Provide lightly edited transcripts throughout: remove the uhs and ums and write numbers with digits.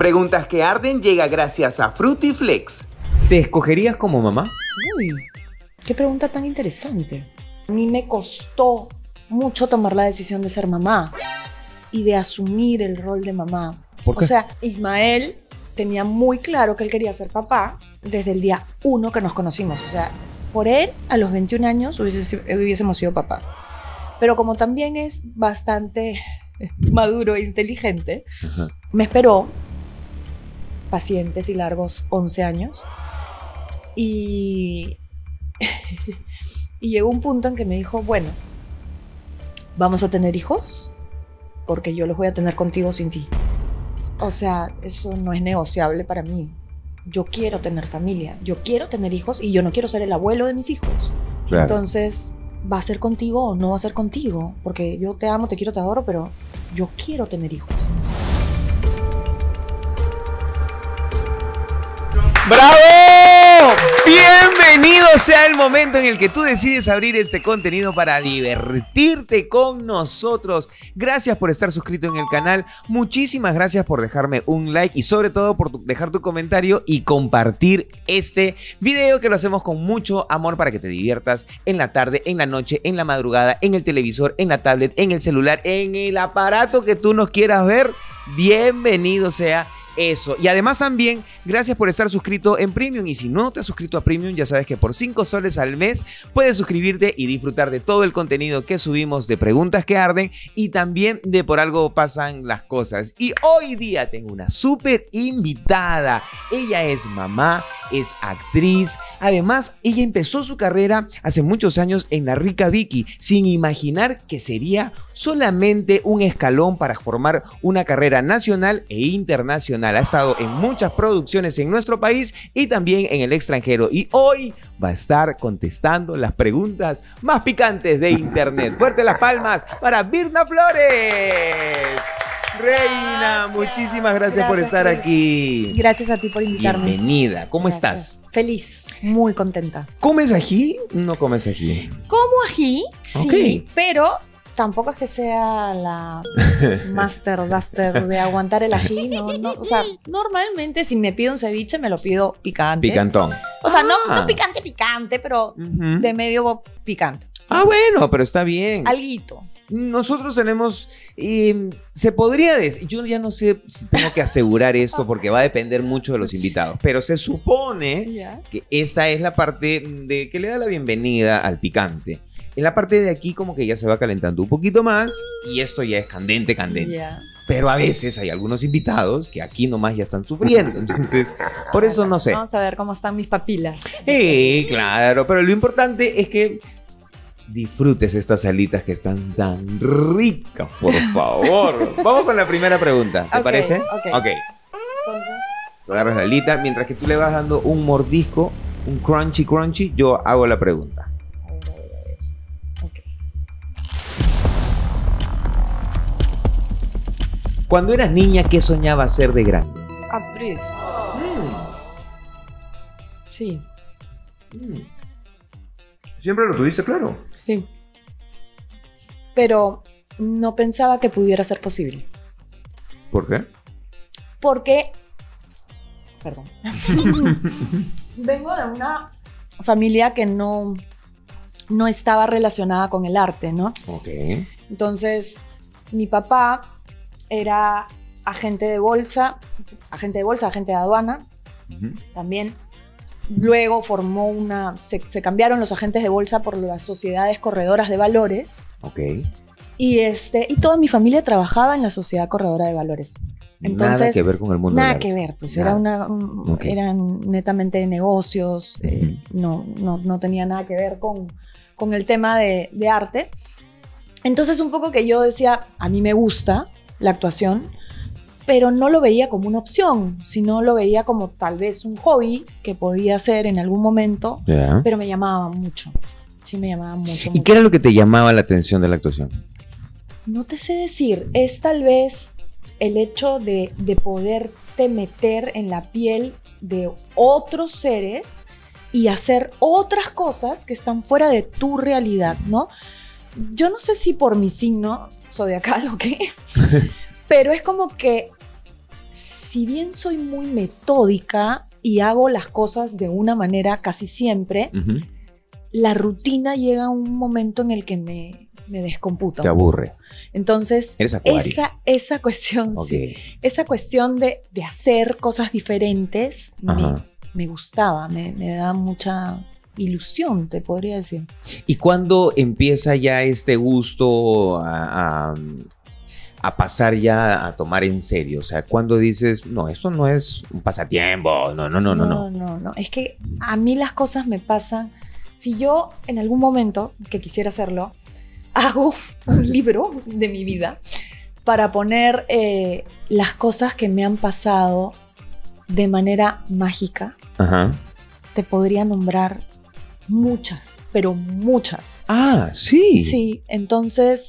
Preguntas que arden llega gracias a Frutiflex. ¿Te escogerías como mamá? Uy, qué pregunta tan interesante. A mí me costó mucho tomar la decisión de ser mamá y de asumir el rol de mamá. ¿Por qué? O sea, Ismael tenía muy claro que él quería ser papá desde el día 1 que nos conocimos. O sea, por él, a los 21 años hubiésemos sido papás. Pero como también es bastante maduro e inteligente, me esperó pacientes y largos 11 años. Y llegó un punto en que me dijo, bueno, ¿vamos a tener hijos? Porque yo los voy a tener contigo o sin ti. O sea, eso no es negociable para mí. Yo quiero tener familia, yo quiero tener hijos y yo no quiero ser el abuelo de mis hijos. Claro. Entonces, ¿va a ser contigo o no va a ser contigo? Porque yo te amo, te quiero, te adoro, pero yo quiero tener hijos. ¡Bravo! Bienvenido sea el momento en el que tú decides abrir este contenido para divertirte con nosotros. Gracias por estar suscrito en el canal. Muchísimas gracias por dejarme un like y sobre todo por dejar tu comentario y compartir este video que lo hacemos con mucho amor para que te diviertas en la tarde, en la noche, en la madrugada, en el televisor, en la tablet, en el celular, en el aparato que tú nos quieras ver. Bienvenido sea eso. Y además también, gracias por estar suscrito en Premium. Y si no te has suscrito a Premium, ya sabes que por 5 soles al mes puedes suscribirte y disfrutar de todo el contenido que subimos de Preguntas que Arden y también de Por Algo Pasan las Cosas. Y hoy día tengo una súper invitada. Ella es mamá, es actriz. Además, ella empezó su carrera hace muchos años en La Rica Vicky, sin imaginar que sería solamente un escalón para formar una carrera nacional e internacional. Ha estado en muchas producciones en nuestro país y también en el extranjero. Y hoy va a estar contestando las preguntas más picantes de internet. Fuerte las palmas para Birna Flores. Reina, muchísimas gracias por estar aquí. Gracias a ti por invitarme. Bienvenida. ¿Cómo estás? Feliz, muy contenta. ¿Comes ají? No comes ají. Como ají, sí, Ok. pero tampoco es que sea la master duster de aguantar el ají, no, o sea, normalmente si me pido un ceviche me lo pido picante. Picantón. O sea, no picante, pero Ujú. de medio picante. Ah, bueno, pero está bien. Alguito. Nosotros tenemos, se podría decir, yo ya no sé si tengo que asegurar esto porque va a depender mucho de los invitados, pero se supone Ya. que esta es la parte de que le da la bienvenida al picante. En la parte de aquí como que ya se va calentando un poquito más y esto ya es candente. Ya. Pero a veces hay algunos invitados que aquí nomás ya están sufriendo, entonces por eso no sé. Vamos a ver cómo están mis papilas. Claro, pero lo importante es que disfrutes estas alitas que están tan ricas, por favor. Vamos con la primera pregunta, ¿te Ok, parece? ok. Entonces, Tú agarras la alita, mientras que tú le vas dando un mordisco, un crunchy, yo hago la pregunta. a ver. Ok. Cuando eras niña, ¿qué soñabas ser de grande? Actriz. Sí. Siempre lo tuviste claro. Sí. Pero no pensaba que pudiera ser posible. ¿Por qué? Porque, perdón, vengo de una familia que no estaba relacionada con el arte, ¿no? Ok. Entonces, mi papá era agente de bolsa, agente de aduana también. Luego formó se cambiaron los agentes de bolsa por las sociedades corredoras de valores. Ok. Y toda mi familia trabajaba en la sociedad corredora de valores. Entonces, nada que ver con el mundo del nada arte. que ver, pues Nada. Ok. eran netamente de negocios, no tenía nada que ver con el tema de arte. Entonces un poco que yo decía, a mí me gusta la actuación, pero no lo veía como una opción, sino lo veía como tal vez un hobby que podía hacer en algún momento, Ya. pero me llamaba mucho. Sí, me llamaba mucho. ¿Y qué era lo que te llamaba la atención de la actuación? No te sé decir, es tal vez el hecho de poderte meter en la piel de otros seres y hacer otras cosas que están fuera de tu realidad, ¿no? Yo no sé si por mi signo zodiacal o qué, pero es como que si bien soy muy metódica y hago las cosas de una manera casi siempre, la rutina llega a un momento en el que me descomputa. Te aburre. Entonces, Eres acuario. esa cuestión, Okay. sí, esa cuestión de hacer cosas diferentes me gustaba, me da mucha ilusión, te podría decir. ¿Y cuándo empieza ya este gusto a pasar ya a tomar en serio? O sea, ¿cuándo dices, no, esto no es un pasatiempo? No. Es que a mí las cosas me pasan. Si yo en algún momento, que quisiera hacerlo, hago un libro de mi vida para poner las cosas que me han pasado de manera mágica, te podría nombrar muchas, pero muchas. Ah, sí. Sí, entonces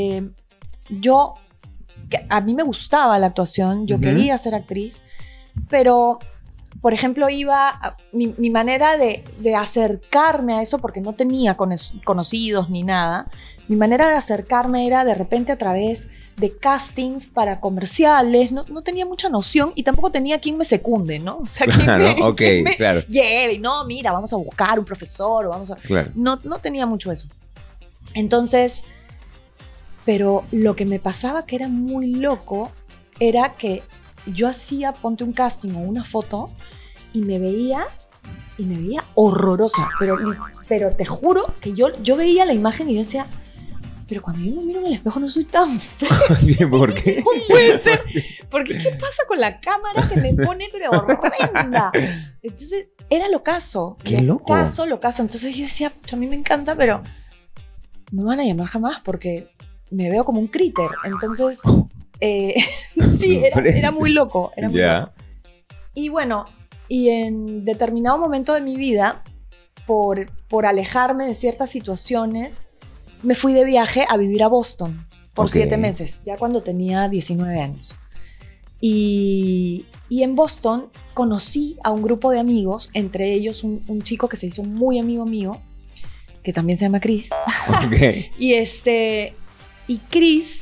a mí me gustaba la actuación, yo quería ser actriz, pero, por ejemplo, mi manera de acercarme a eso, porque no tenía conocidos ni nada, mi manera de acercarme era de repente a través de castings para comerciales, no tenía mucha noción y tampoco tenía quien me secunde, ¿no? O sea, quien me lleve, no, mira, vamos a buscar un profesor o vamos a... Claro. No tenía mucho eso. Entonces, pero lo que me pasaba que era muy loco era que yo hacía, ponte un casting o una foto y me veía horrorosa, pero te juro que yo veía la imagen y yo decía, pero cuando yo me miro en el espejo no soy tan fea. ¿Por qué? No puede ser. Porque ¿qué pasa con la cámara que me pone pero horrenda? Entonces era locazo. ¡Qué loco! Locazo. Entonces yo decía, a mí me encanta, pero no me van a llamar jamás porque me veo como un críter. Entonces, sí, era muy loco. Era muy loco. Y bueno, y en determinado momento de mi vida, por alejarme de ciertas situaciones, me fui de viaje a vivir a Boston por 7 meses, ya cuando tenía 19 años. Y en Boston conocí a un grupo de amigos, entre ellos un chico que se hizo muy amigo mío, que también se llama Chris. Okay. Y Chris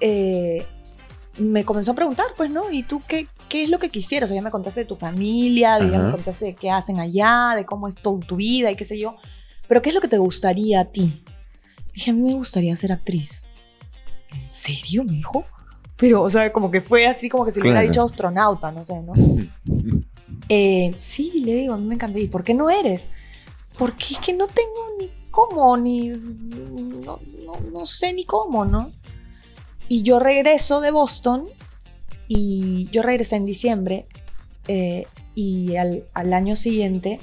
me comenzó a preguntar, pues, ¿no? ¿Y tú qué es lo que quisieras? O sea, ya me contaste de tu familia, ya me contaste de qué hacen allá, de cómo es tu vida y qué sé yo. Pero ¿qué es lo que te gustaría a ti? Dije, a mí me gustaría ser actriz. ¿En serio? Me dijo. Pero, o sea, como que fue así, como que se le hubiera dicho astronauta, no sé, ¿no? Sí, le digo, a mí me encanta. ¿Y por qué no eres? Porque es que no tengo ni cómo, no sé ni cómo, ¿no? Y yo regreso de Boston, y yo regresé en diciembre, y al año siguiente,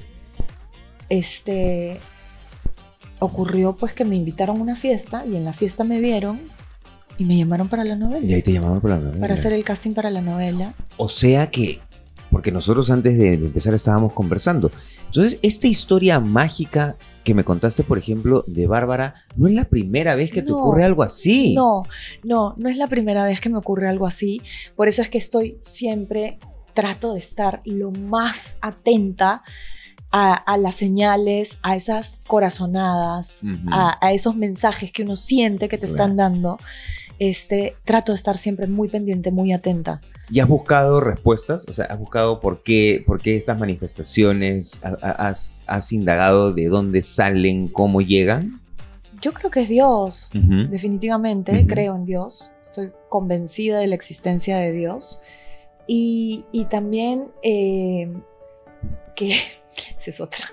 ocurrió pues que me invitaron a una fiesta y en la fiesta me vieron y me llamaron para la novela. Y ahí te llamaron para la novela. Para hacer el casting para la novela. O sea que, porque nosotros antes de empezar estábamos conversando. Entonces, esta historia mágica que me contaste, por ejemplo, de Bárbara, no es la primera vez que te ocurre algo así. No es la primera vez que me ocurre algo así. Por eso es que trato de estar lo más atenta a las señales, a esas corazonadas, a esos mensajes que uno siente que te están dando. Trato de estar siempre muy pendiente, muy atenta. ¿Y has buscado respuestas? O sea, ¿has buscado por qué estas manifestaciones? ¿Has indagado de dónde salen, cómo llegan? Yo creo que es Dios, definitivamente. Creo en Dios. Estoy convencida de la existencia de Dios. Y también que esa es otra.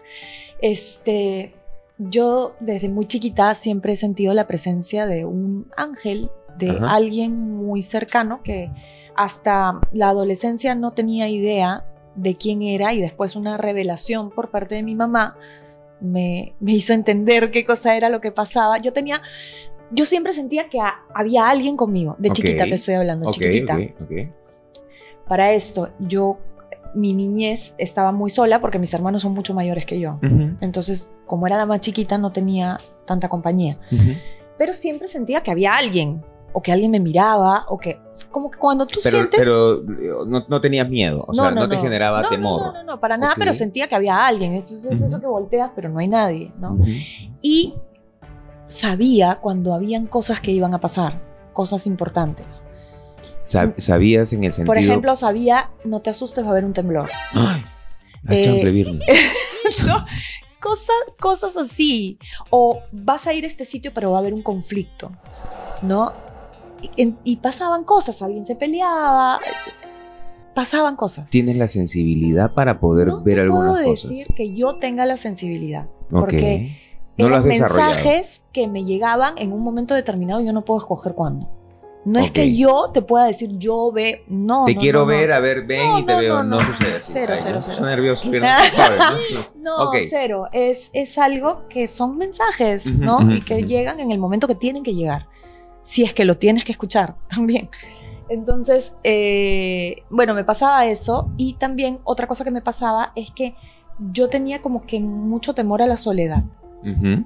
Yo desde muy chiquita siempre he sentido la presencia de un ángel, de alguien muy cercano que hasta la adolescencia no tenía idea de quién era, y después una revelación por parte de mi mamá me hizo entender qué cosa era lo que pasaba. Yo siempre sentía que había alguien conmigo, de chiquita te estoy hablando, chiquitita. Para esto, mi niñez estaba muy sola porque mis hermanos son mucho mayores que yo. Entonces, como era la más chiquita, no tenía tanta compañía. Pero siempre sentía que había alguien, o que alguien me miraba, o que como que cuando tú sientes... Pero no tenías miedo, o sea, no te generaba temor. No, para nada, pero sentía que había alguien. Es eso que volteas, pero no hay nadie, ¿no? Y sabía cuando habían cosas que iban a pasar, cosas importantes. ¿Sabías en el sentido? Por ejemplo, sabía, no te asustes, va a haber un temblor. ¡Ay! Chanfle, Virna. ¿No? Cosas así. O vas a ir a este sitio, pero va a haber un conflicto, ¿no? Y pasaban cosas, alguien se peleaba, pasaban cosas. ¿Tienes la sensibilidad para poder ver algunas cosas? No puedo decir que yo tenga la sensibilidad, Ok. porque No lo has eran desarrollado. mensajes que me llegaban en un momento determinado y yo no puedo escoger cuándo. No es Ok. que yo te pueda decir, yo ve, no, Te no, quiero no, no. ver, a ver, ven No, y te no, veo. no, No, no. sucede así. Cero, Ay, cero, no, cero. soy nervioso, Virna, ¿sabes? No, Ok. cero. Es algo que son mensajes, Ujú, ¿no? ujú, Y que ujú. llegan en el momento que tienen que llegar. Si es que lo tienes que escuchar también. Entonces, bueno, me pasaba eso. Y también otra cosa que me pasaba es que yo tenía como que mucho temor a la soledad. Ujú.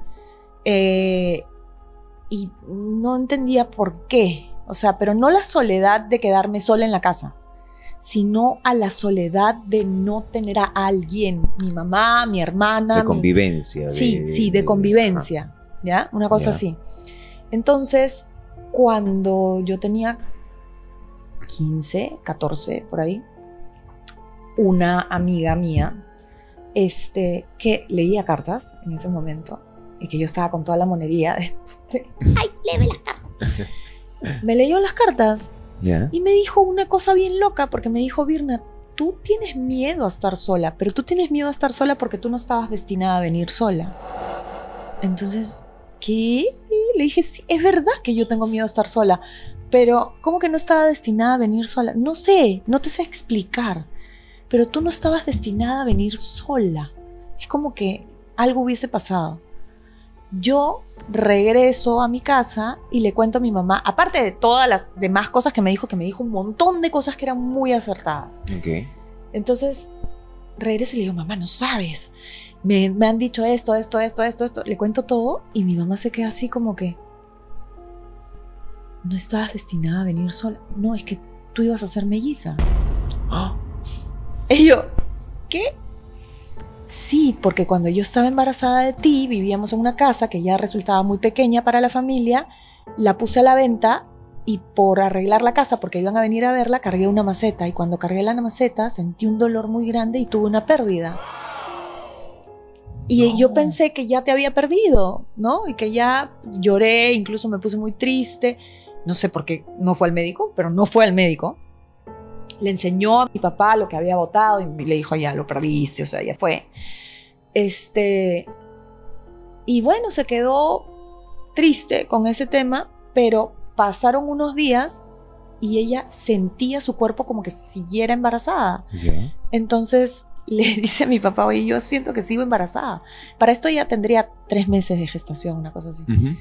Y no entendía por qué. O sea, pero no la soledad de quedarme sola en la casa, sino a la soledad de no tener a alguien, mi mamá, mi hermana. De convivencia. Sí, de convivencia, ¿ya? Una cosa Ya. así. Entonces, cuando yo tenía 15, 14, por ahí, una amiga mía, que leía cartas en ese momento, y que yo estaba con toda la monería ¡ay, léeme las cartas! Me leyó las cartas ¿Ya? y me dijo una cosa bien loca, porque me dijo, Virna, tú tienes miedo a estar sola, pero tú tienes miedo a estar sola porque tú no estabas destinada a venir sola. Entonces, ¿qué? Le dije, sí, es verdad que yo tengo miedo a estar sola, pero ¿cómo que no estaba destinada a venir sola? No sé, no te sé explicar, pero tú no estabas destinada a venir sola. Es como que algo hubiese pasado. Yo regreso a mi casa y le cuento a mi mamá, aparte de todas las demás cosas que me dijo un montón de cosas que eran muy acertadas. Ok. Entonces, regreso y le digo, mamá, no sabes, me han dicho esto, le cuento todo y mi mamá se queda así como que, no estabas destinada a venir sola, no, es que tú ibas a ser melliza. ¡Ah! Y yo, ¿qué? Sí, porque cuando yo estaba embarazada de ti, vivíamos en una casa que ya resultaba muy pequeña para la familia, la puse a la venta y por arreglar la casa, porque iban a venir a verla, cargué una maceta y cuando cargué la maceta sentí un dolor muy grande y tuve una pérdida. Y yo pensé que ya te había perdido, ¿no? Y que ya lloré, incluso me puse muy triste. No sé por qué no fue al médico, pero no fue al médico. Le enseñó a mi papá lo que había votado y le dijo, ya lo perdiste, o sea, ya fue. Y bueno, se quedó triste con ese tema, pero pasaron unos días y ella sentía su cuerpo como que siguiera embarazada. ¿Ya? Entonces le dice a mi papá, oye, yo siento que sigo embarazada. Para esto ya tendría 3 meses de gestación, una cosa así. Ujú.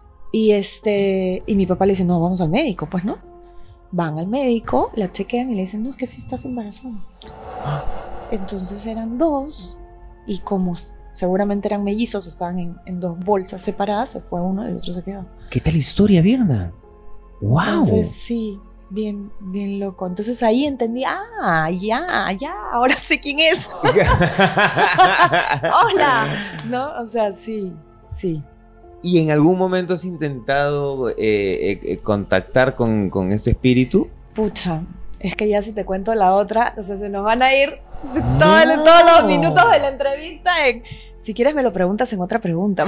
Y mi papá le dice, no, vamos al médico, pues, ¿no? Van al médico, la chequean y le dicen, no, es que sí estás embarazada. Entonces eran 2 y como seguramente eran mellizos, estaban en 2 bolsas separadas, se fue uno y el otro se quedó. ¿Qué tal historia, Virna? ¡Wow! Entonces sí, bien loco. Entonces ahí entendí, ya, ahora sé quién es. Hola, ¿no? O sea, sí. ¿Y en algún momento has intentado contactar con ese espíritu? Pucha, es que ya si te cuento la otra, o sea, se nos van a ir No. todos los minutos de la entrevista. Si quieres me lo preguntas en otra pregunta.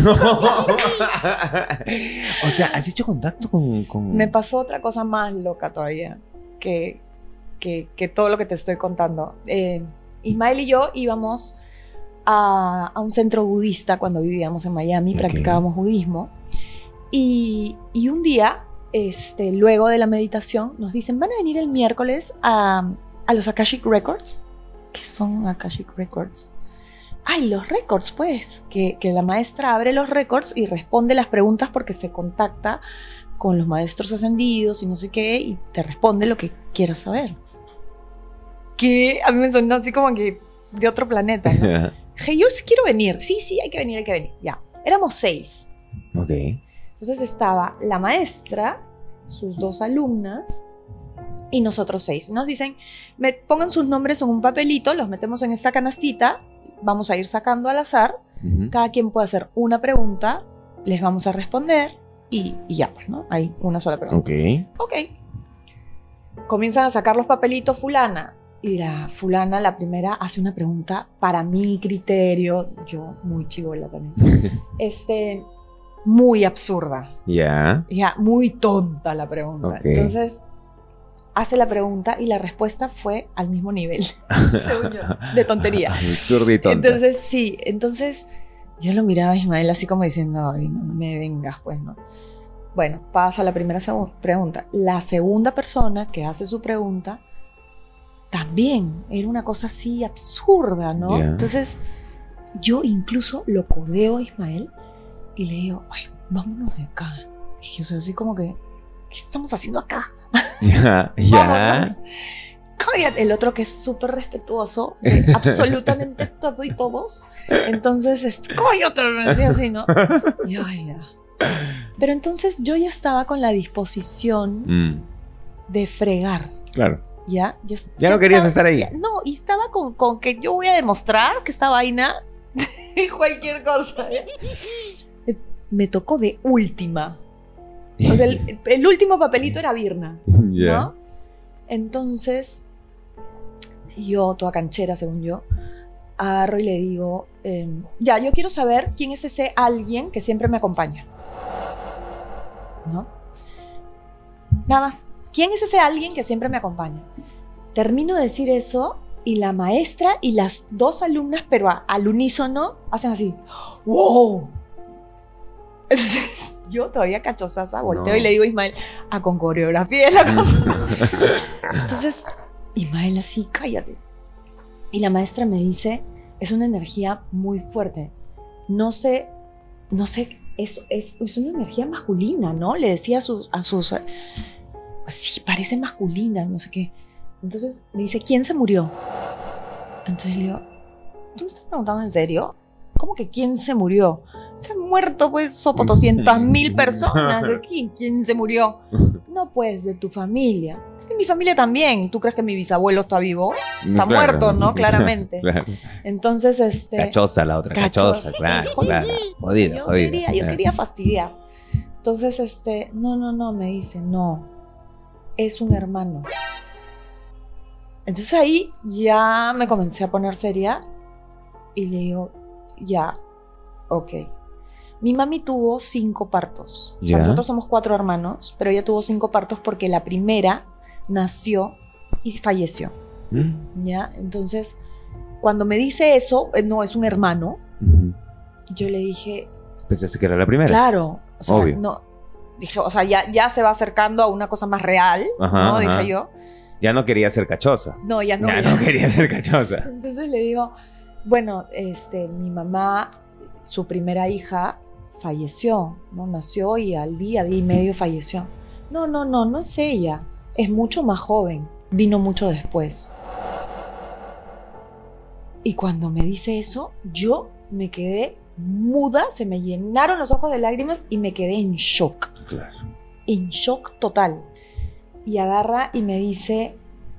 O sea, ¿has hecho contacto con...? Me pasó otra cosa más loca todavía que todo lo que te estoy contando. Ismael y yo íbamos a un centro budista cuando vivíamos en Miami, practicábamos budismo. Y un día, luego de la meditación, nos dicen, van a venir el miércoles a los Akashic Records. ¿Qué son Akashic Records? Ay, los records, pues, que la maestra abre los records y responde las preguntas porque se contacta con los maestros ascendidos y no sé qué, y te responde lo que quieras saber. Que a mí me sonó así como que de otro planeta, ¿no? Hey, yo sí quiero venir. Sí, hay que venir. Ya, éramos 6. Ok. Entonces estaba la maestra, sus 2 alumnas y nosotros 6. Nos dicen, pongan sus nombres en un papelito, los metemos en esta canastita, vamos a ir sacando al azar, cada quien puede hacer una pregunta, les vamos a responder y ya, pues, ¿no? Hay una sola pregunta. Ok. Ok. comienzan a sacar los papelitos fulana. Y la fulana, la primera, hace una pregunta para mi criterio, yo muy chibola también, muy absurda. Ya. Ya, muy tonta la pregunta. Okay. Entonces, hace la pregunta y la respuesta fue al mismo nivel, según yo, de tontería. Absurda y tonta. Entonces, sí, yo lo miraba a Ismael así como diciendo, ay, no me vengas, pues, ¿no? Bueno, pasa la primera pregunta. La segunda persona que hace su pregunta también era una cosa así absurda, ¿no? Yeah. Entonces, yo incluso lo codeo a Ismael y le digo, ay, vámonos de acá. Y yo soy así como que, ¿qué estamos haciendo acá? Ya. Vámonos. Cállate. El otro que es súper respetuoso de absolutamente todo y todos. Entonces, cállate, me decía así, ¿no? Y yo, ay, ya. Pero entonces yo ya estaba con la disposición de fregar. Claro. Ya no querías estar ahí. No, y estaba con que yo voy a demostrar que esta vaina cualquier cosa. ¿Ya? Me tocó de última. O sea, el último papelito era Virna, Yeah. ¿no? Entonces, yo, toda canchera según yo, agarro y le digo, ya, yo quiero saber quién es ese alguien que siempre me acompaña, ¿no? Nada más, ¿quién es ese alguien que siempre me acompaña? Termino de decir eso y la maestra y las dos alumnas, pero al unísono, hacen así, ¡wow! Entonces, yo todavía cachosaza, volteo y le digo a Ismael, con coreografía es la cosa. Entonces, Ismael así, cállate. Y la maestra me dice, es una energía muy fuerte. No sé, es una energía masculina, ¿no? Le decía a sus, sí, parece masculina, no sé qué. Entonces me dice, ¿quién se murió? Entonces le digo, ¿tú me estás preguntando en serio? ¿Cómo que quién se murió? Se han muerto, pues, 200,000 personas. ¿De quién se murió? No, pues, de tu familia. Es que mi familia también. ¿Tú crees que mi bisabuelo está vivo? Está muerto, ¿no? Claramente. Claro. Entonces, Cachosa la otra, cachosa, claro. Jodida, yo jodida. quería fastidiar. Entonces, no, me dice, no, es un hermano. Entonces ahí ya me comencé a poner seria y le digo, ya, ok. Mi mami tuvo 5 partos. O sea, nosotros somos 4 hermanos, pero ella tuvo 5 partos porque la primera nació y falleció. ¿Ya? Entonces, cuando me dice eso, no, es un hermano, yo le dije... ¿Pensaste que era la primera? Claro. O sea, obvio. No, dije, o sea, ya se va acercando a una cosa más real, ¿no? Dije yo. Ya no quería ser cachosa. No, ya no. Ya no quería ser cachosa. Entonces le digo, bueno, mi mamá, su primera hija, falleció, ¿no? Nació y al día y medio falleció. No es ella. Es mucho más joven. Vino mucho después. Y cuando me dice eso, yo me quedé muda, se me llenaron los ojos de lágrimas y me quedé en shock. Claro. En shock total. Y agarra y me dice,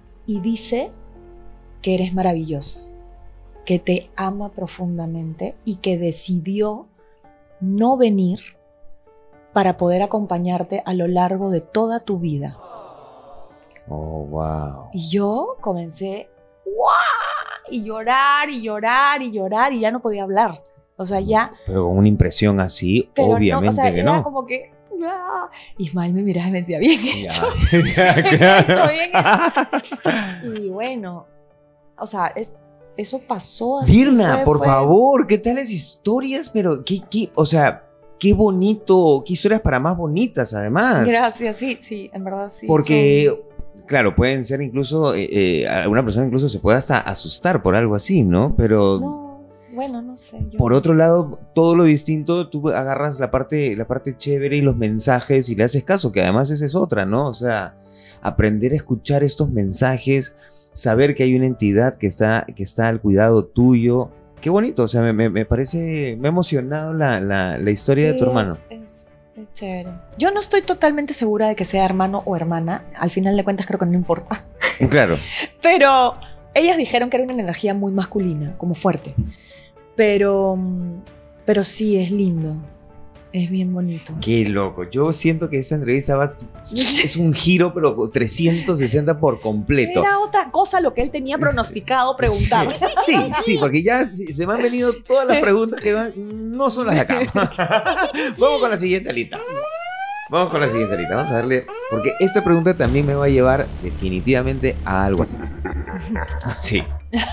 que eres maravillosa, que te ama profundamente y que decidió no venir para poder acompañarte a lo largo de toda tu vida. Oh, wow. Y yo comencé, ¡guau! Y llorar, y llorar, y llorar, y ya no podía hablar. O sea, ya... Pero con una impresión así, obviamente no, o sea, que era no. como que... ¡ah! Ismael me miraba y me decía, bien hecho. Ya, claro. Bien hecho. Y bueno, o sea, eso pasó así. Virna, por favor, ¿qué tales historias? Pero, o sea, qué bonito, qué historias para más bonitas, además. Gracias, sí, en verdad sí. Porque, claro, pueden ser incluso, alguna persona incluso se puede hasta asustar por algo así, ¿no? Pero... No, bueno, no sé. Por otro lado, todo lo distinto, tú agarras la parte chévere y los mensajes y le haces caso, que además esa es otra, ¿no? O sea, aprender a escuchar estos mensajes, saber que hay una entidad que está al cuidado tuyo. Qué bonito, o sea, me parece, me ha emocionado la historia de tu hermano. Es chévere. Yo no estoy totalmente segura de que sea hermano o hermana. Al final de cuentas creo que no importa. Claro. Pero ellas dijeron que era una energía muy masculina, como fuerte. Pero sí, es lindo. Es bien bonito. Qué loco. Yo siento que esta entrevista es un giro, pero 360 por completo. Era otra cosa lo que él tenía pronosticado preguntar. Sí, porque ya se me han venido todas las preguntas que no son las de acá. Vamos con la siguiente, Alita. Vamos a darle, porque esta pregunta también me va a llevar definitivamente a algo así. Sí.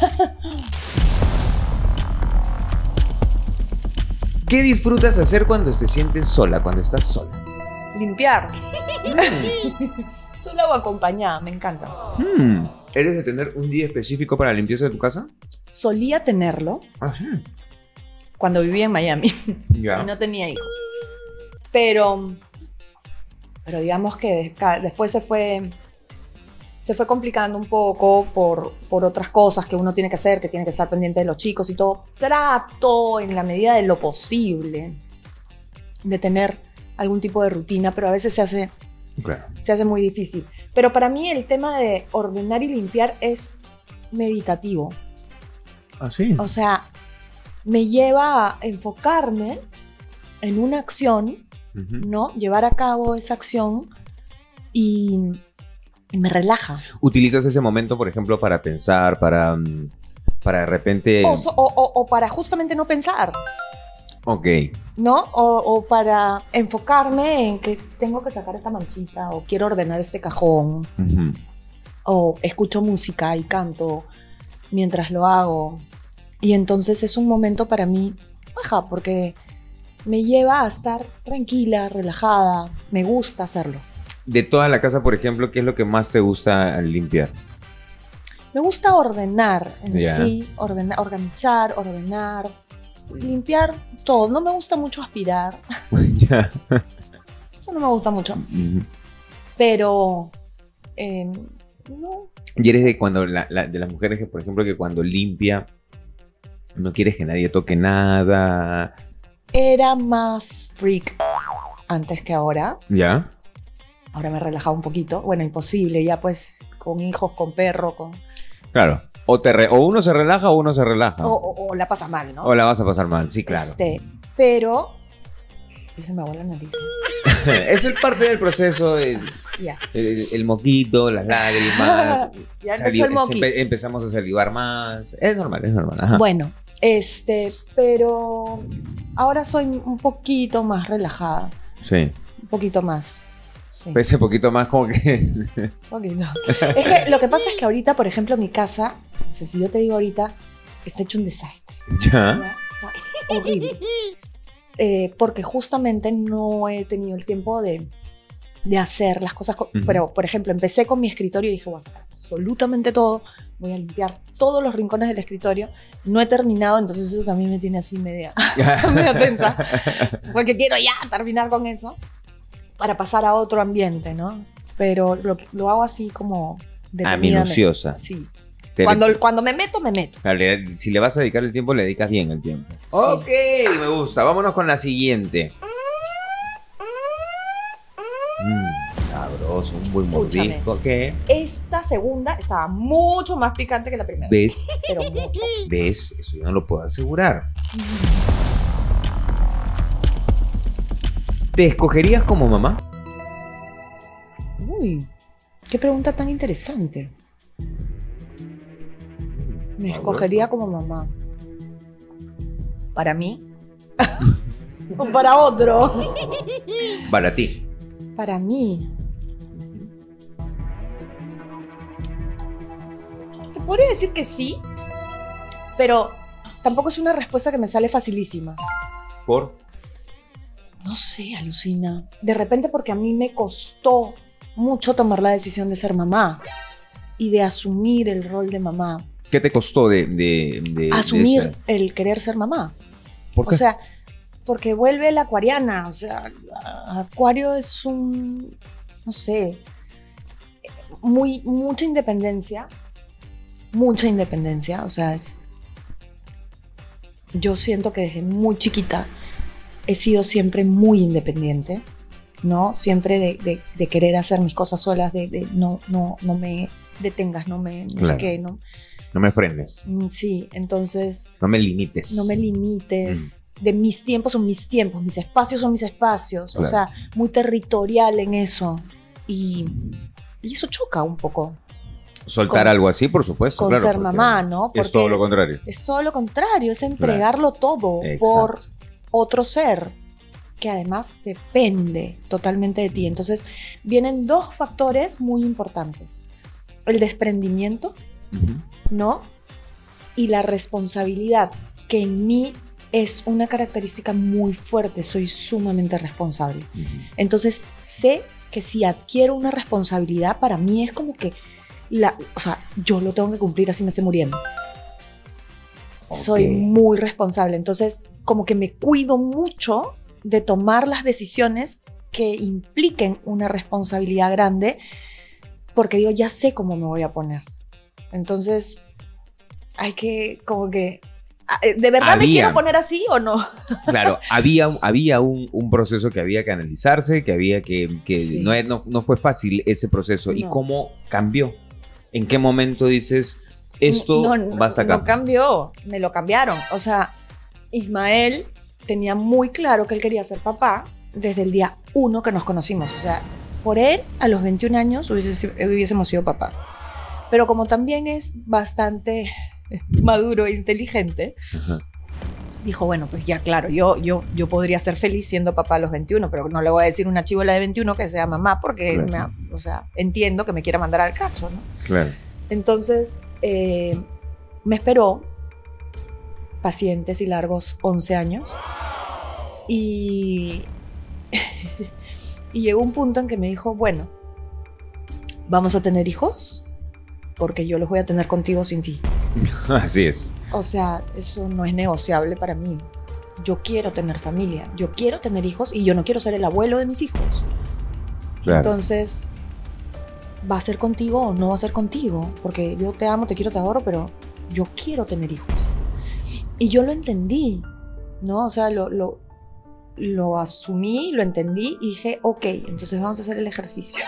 ¿Qué disfrutas hacer cuando te sientes sola, cuando estás sola? Limpiar. Sola o acompañada, me encanta. ¿Eres de tener un día específico para la limpieza de tu casa? Solía tenerlo Ah, sí. cuando vivía en Miami Ya. y no tenía hijos. Pero digamos que después se fue complicando un poco por otras cosas que uno tiene que hacer, que tiene que estar pendiente de los chicos y todo. Trato, en la medida de lo posible, de tener algún tipo de rutina, pero a veces se hace muy difícil. Pero para mí el tema de ordenar y limpiar es meditativo. ¿Ah, sí? O sea, me lleva a enfocarme en una acción, ¿no? Llevar a cabo esa acción y me relaja. ¿Utilizas ese momento, por ejemplo, para pensar, para de repente... O para justamente no pensar, Ok. ¿no? O para enfocarme en que tengo que sacar esta manchita, o quiero ordenar este cajón, o escucho música y canto mientras lo hago. Y entonces es un momento para mí, porque me lleva a estar tranquila, relajada. Me gusta hacerlo. De toda la casa, por ejemplo, ¿qué es lo que más te gusta limpiar? Me gusta ordenar en Ya. sí, organizar, ordenar, limpiar todo. No me gusta mucho aspirar. Ya. Eso no me gusta mucho. Pero, no. Y eres de cuando de las mujeres que, por ejemplo, que cuando limpia no quieres que nadie toque nada. Era más freak antes que ahora. ¿Ya? Ahora me he relajado un poquito. Bueno, imposible, ya pues con hijos, con perro, con... Claro. O uno se relaja o uno se relaja. O la pasas mal, ¿no? O la vas a pasar mal, sí, claro. Pero... Y se me abuela la nariz. Es el parte del proceso, Ya. el moquito, las lágrimas. Ya empezó el moqui. Empezamos a salivar más. Es normal, es normal. Ajá. Bueno, pero ahora soy un poquito más relajada. Sí. Un poquito más. Sí. Ese poquito más como que... Un poquito. Es que lo que pasa es que ahorita, por ejemplo, mi casa, no sé, si yo te digo ahorita, está hecho un desastre. ¿Ya? Está horrible. Porque justamente no he tenido el tiempo de hacer las cosas. Pero, por ejemplo, empecé con mi escritorio y dije, voy a sacar absolutamente todo. Voy a limpiar todos los rincones del escritorio. No he terminado, entonces eso también me tiene así media tensa. Porque quiero ya terminar con eso para pasar a otro ambiente, ¿no? Pero lo hago así como detenidamente. Minuciosa. Sí. Cuando me meto, me meto. Claro, si le vas a dedicar el tiempo, le dedicas bien el tiempo. Sí. Ok, me gusta. Vámonos con la siguiente. Sabroso, un buen mordisco. ¿Qué? Esta segunda estaba mucho más picante que la primera. ¿Ves? Pero mucho. ¿Ves? Eso yo no lo puedo asegurar. ¿Te escogerías como mamá? Uy, qué pregunta tan interesante. Me escogería como mamá. ¿Para mí? ¿O para otro? Para ti. Para mí. Te podría decir que sí, pero tampoco es una respuesta que me sale facilísima. ¿Por? No sé, alucina. De repente porque a mí me costó mucho tomar la decisión de ser mamá y de asumir el rol de mamá. ¿Qué te costó de asumir el querer ser mamá? ¿Por qué? O sea, porque vuelve la acuariana. O sea, Acuario es un, no sé, mucha independencia. Mucha independencia. O sea, yo siento que desde muy chiquita he sido siempre muy independiente. ¿no? Siempre de querer hacer mis cosas solas, no me detengas, no Claro. sé qué, ¿no? No me frenes. Sí, entonces... No me limites. No me limites. De mis tiempos son mis tiempos, mis espacios son mis espacios. Claro. O sea, muy territorial en eso. Y eso choca un poco Soltar con- algo así, por supuesto. con claro, ser porque mamá, ¿no? Es todo lo contrario. Es todo lo contrario, es entregarlo todo Exacto. por otro ser que además depende totalmente de ti. Entonces, vienen dos factores muy importantes. El desprendimiento, Ujú. ¿no? Y la responsabilidad, que en mí es una característica muy fuerte, soy sumamente responsable. Ujú. Entonces sé que si adquiero una responsabilidad, para mí es como que, o sea, yo lo tengo que cumplir así me esté muriendo. Soy Ok. muy responsable, entonces como que me cuido mucho de tomar las decisiones que impliquen una responsabilidad grande, porque digo, ya sé cómo me voy a poner. Entonces, hay que, como que, ¿de verdad me Había. quiero poner así o no? Claro, había un proceso que había que analizarse, que había que Sí. no fue fácil ese proceso. ¿Y No. cómo cambió? ¿En qué momento dices, esto basta acá? No cambió, me lo cambiaron. O sea, Ismael tenía muy claro que él quería ser papá desde el día 1 que nos conocimos. O sea, por él, a los 21 años hubiésemos sido papás. Pero como también es bastante maduro e inteligente, Ajá. dijo, bueno, pues ya claro, yo podría ser feliz siendo papá a los 21, pero no le voy a decir a una chibola de 21 que sea mamá porque, Claro. o sea, entiendo que me quiera mandar al cacho, ¿no? Claro. Entonces, me esperó pacientes y largos 11 años y, y llegó un punto en que me dijo, bueno, vamos a tener hijos porque yo los voy a tener contigo sin ti. Así es. O sea, eso no es negociable para mí. Yo quiero tener familia, yo quiero tener hijos y yo no quiero ser el abuelo de mis hijos. Claro. Entonces, ¿va a ser contigo o no va a ser contigo? Porque yo te amo, te quiero, te adoro, pero yo quiero tener hijos. Y yo lo entendí, ¿no? O sea, lo asumí, lo entendí y dije, ok, entonces vamos a hacer el ejercicio.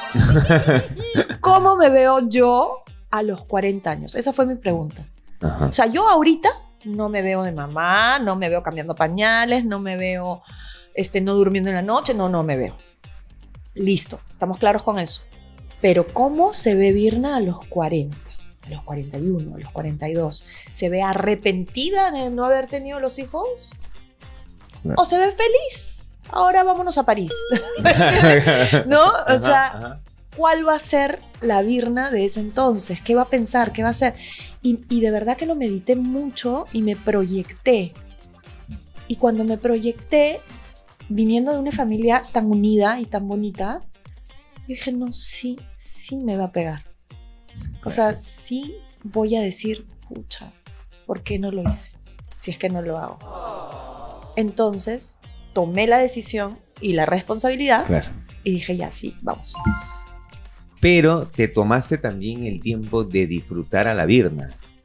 ¿Cómo me veo yo a los 40 años? Esa fue mi pregunta. Ajá. O sea, yo ahorita no me veo de mamá, no me veo cambiando pañales, no me veo no durmiendo en la noche, no me veo. Listo, estamos claros con eso. Pero ¿cómo se ve Virna a los 40? A los 41, a los 42. ¿Se ve arrepentida de no haber tenido los hijos? Claro. ¿O se ve feliz? Ahora vámonos a París. ¿No? O Ajá, sea, ajá. ¿cuál va a ser la Virna de ese entonces? ¿Qué va a pensar? ¿Qué va a hacer? Y de verdad que lo medité mucho y me proyecté. Y cuando me proyecté, viniendo de una familia tan unida y tan bonita, dije, no, sí me va a pegar. O sea, sí voy a decir, pucha, ¿por qué no lo hice? Si es que no lo hago. Entonces, tomé la decisión y la responsabilidad Claro. y dije, ya, sí, vamos. Pero te tomaste también el tiempo de disfrutar a la Virna.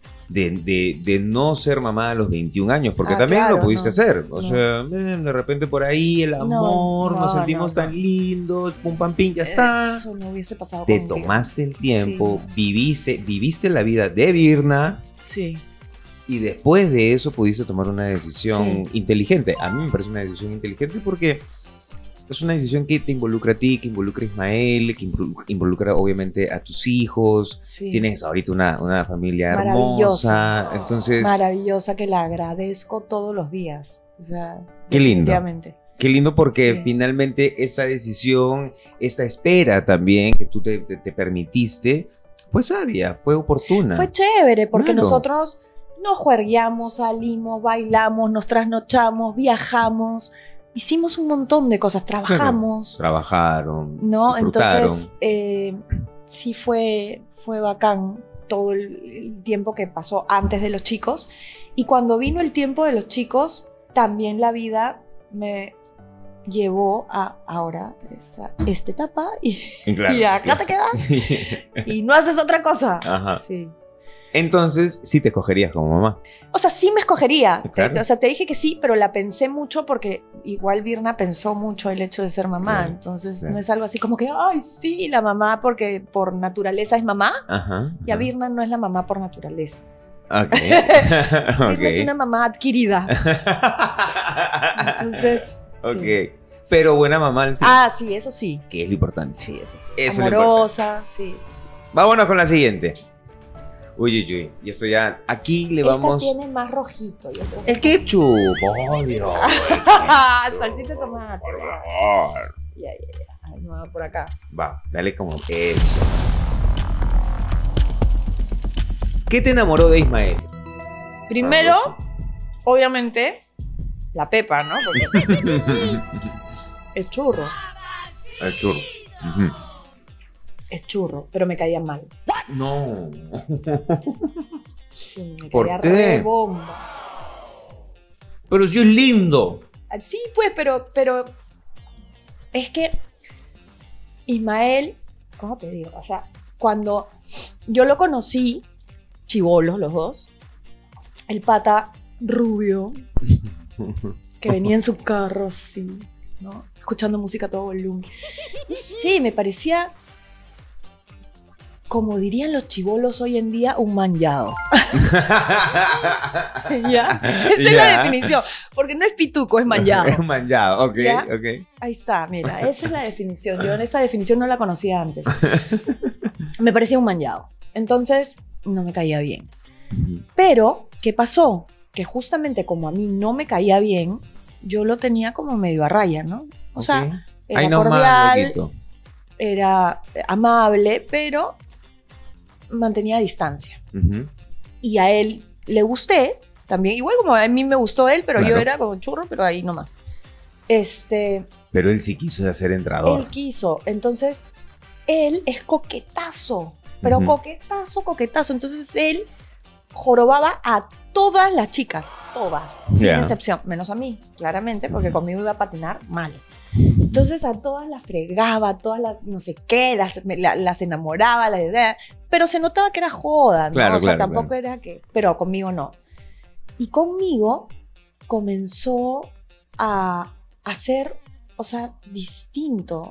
De no ser mamá a los 21 años, porque Ah, también claro, lo pudiste no. hacer. O No. sea, de repente por ahí el amor, nos sentimos tan lindos, pum pam pim, ya está. Eso no hubiese pasado Te contigo. tomaste el tiempo, viviste la vida de Virna Sí. y después de eso pudiste tomar una decisión Sí. inteligente. A mí me parece una decisión inteligente porque es una decisión que te involucra a ti, que involucra a Ismael, que involucra obviamente a tus hijos. Sí. Tienes ahorita una familia Maravillosa. hermosa. Entonces, Maravillosa, que la agradezco todos los días. O sea, Qué lindo. definitivamente. qué lindo porque Sí. finalmente esa decisión, esta espera también que tú te permitiste, fue sabia, fue oportuna. Fue chévere porque Claro. nosotros nos juergueamos, salimos, bailamos, nos trasnochamos, viajamos, hicimos un montón de cosas, trabajamos, Trabajaron, ¿no? disfrutaron. Entonces, sí fue bacán todo el tiempo que pasó antes de los chicos. Y cuando vino el tiempo de los chicos, también la vida me llevó a ahora esta etapa y, Claro. y acá te quedas y no haces otra cosa. Ajá. Sí. Entonces, sí te escogerías como mamá. O sea, sí me escogería. Claro. O sea, te dije que sí, pero la pensé mucho porque igual Virna pensó mucho el hecho de ser mamá. Claro, Entonces, claro. no es algo así como que, ay, sí, la mamá porque por naturaleza es mamá. Ajá. Y a Virna no es la mamá por naturaleza. Ok. Virna es una mamá adquirida. Entonces, sí. Ok. Pero buena mamá al fin. Ah, sí, eso sí. Que es lo importante. Sí, eso sí. Eso es lo Amorosa, sí, sí, sí. Vámonos con la siguiente. Uy, uy, uy. Y esto ya. Aquí le vamos. Esta tiene más rojito, yo creo. El ketchup. Obvio. Salsita de tomate. Por favor. Ya. Ay, no va por acá. Va, dale como eso. ¿Qué te enamoró de Ismael? Primero, obviamente, la pepa, ¿no? Porque es churro. El churro. Ujú. Es churro, pero me caía mal. No. Sí, me ¿Por caía qué? re bomba. Pero sí es lindo. Sí, pues, pero es que Ismael, ¿cómo te digo? O sea, cuando yo lo conocí, chibolos los dos, el pata rubio, que venía en su carro así, ¿no? Escuchando música a todo volumen. Y sí, me parecía, como dirían los chibolos hoy en día, un manllado. ¿Ya? Esa es la Ya. definición. Porque no es pituco, es manllado. Es manjado, ok, ¿Ya? ok. Ahí está, mira, esa es la definición. Yo esa definición no la conocía antes. Me parecía un manllado. Entonces, no me caía bien. Pero, ¿qué pasó? Que justamente como a mí no me caía bien, yo lo tenía como medio a raya, ¿no? O sea, era ahí nomás, cordial, loquito. era amable, pero mantenía distancia. Ujú. Y a él le gusté, también, igual como a mí me gustó él, pero yo Claro. era como churro, pero ahí nomás. Pero él sí quiso ser entrador. Él quiso, entonces, él es coquetazo, pero Ujú. coquetazo. Entonces él jorobaba a todas las chicas, todas, sin Ya. excepción, menos a mí, claramente, porque conmigo iba a patinar mal. Entonces a todas las fregaba, a todas las no sé qué, las enamoraba, la idea, pero se notaba que era joda, ¿no? Claro, O sea, claro, tampoco era que, pero conmigo no. Y conmigo comenzó a ser, o sea, distinto.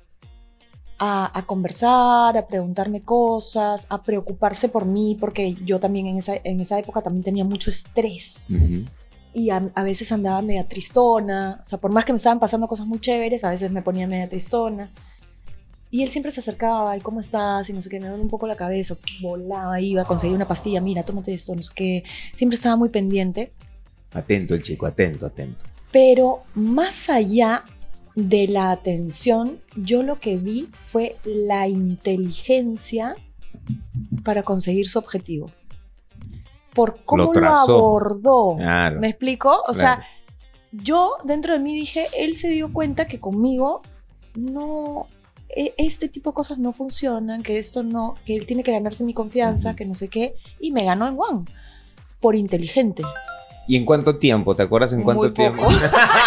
A conversar, a preguntarme cosas, a preocuparse por mí, porque yo también en esa época también tenía mucho estrés. Ujú. Y a veces andaba media tristona, o sea, por más que me estaban pasando cosas muy chéveres, a veces me ponía media tristona. Y él siempre se acercaba, y ¿cómo estás? Y no sé qué, me duele un poco la cabeza, volaba, iba, conseguía una pastilla, mira, tómate esto, no sé qué. Siempre estaba muy pendiente, Atento el chico, atento, atento. pero más allá de la atención, yo lo que vi fue la inteligencia para conseguir su objetivo. Por cómo lo trazó. abordó. Claro. ¿Me explico? O sea, Claro. yo dentro de mí dije, él se dio cuenta que conmigo no, este tipo de cosas no funcionan, que esto no, que él tiene que ganarse mi confianza, que no sé qué, y me ganó en one, por inteligente. ¿Y en cuánto tiempo? ¿Te acuerdas en cuánto Muy tiempo? poco.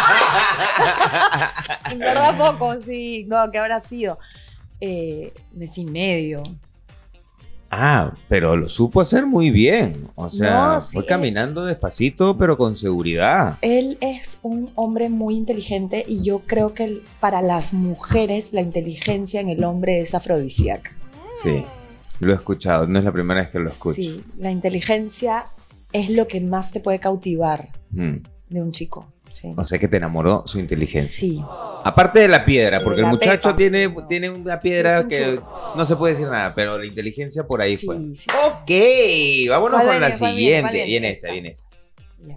En verdad poco, sí, no, ¿qué habrá sido? Mes y medio. Ah, pero lo supo hacer muy bien. O sea, No, sí. fue caminando despacito, pero con seguridad. Él es un hombre muy inteligente y yo creo que para las mujeres la inteligencia en el hombre es afrodisíaca. Sí, lo he escuchado. No es la primera vez que lo escucho. Sí, la inteligencia es lo que más te puede cautivar Mm. de un chico. Sí. O sea que te enamoró su inteligencia. Sí. Aparte de la piedra, porque el La muchacho pepa, tiene, sí, no. tiene una piedra Es un que churro. no se puede decir nada, pero la inteligencia por ahí Sí, fue. sí, sí. Ok, vámonos ¿Cuál con la viene? ¿Cuál viene? siguiente. ¿Cuál viene? Viene esta, viene esta. Ya.